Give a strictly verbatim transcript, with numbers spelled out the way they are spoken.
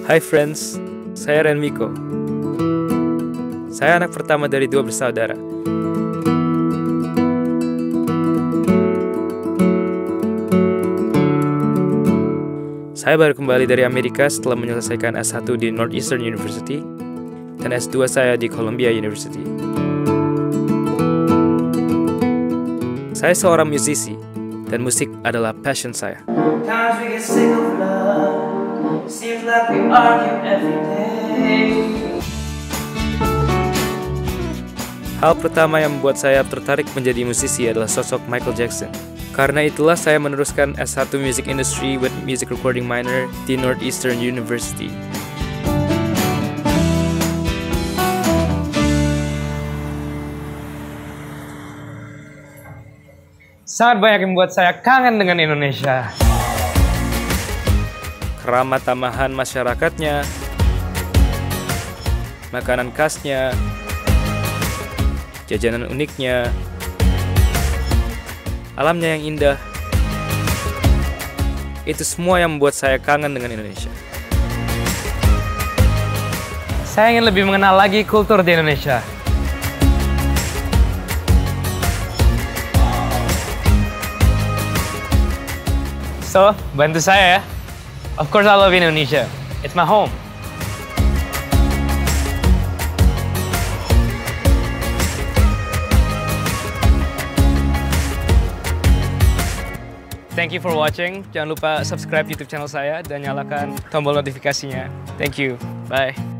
Hai friends, saya Renmiko. Saya anak pertama dari dua bersaudara. Saya baru kembali dari Amerika setelah menyelesaikan S satu di Northeastern University dan S dua saya di Columbia University. Saya seorang musisi, dan musik adalah passion saya. Hal pertama yang membuat saya tertarik menjadi musisi adalah sosok Michael Jackson. Karena itulah saya meneruskan S satu Music Industry with Music Recording Minor di Northeastern University. Sangat banyak yang membuat saya kangen dengan Indonesia. Keramah tamahan masyarakatnya, makanan khasnya, jajanan uniknya, alamnya yang indah. Itu semua yang membuat saya kangen dengan Indonesia. Saya ingin lebih mengenal lagi kultur di Indonesia. So, bantu saya ya. Of course I love Indonesia. It's my home. Thank you for watching. Jangan lupa subscribe YouTube channel saya dan nyalakan tombol notifikasinya. Thank you. Bye.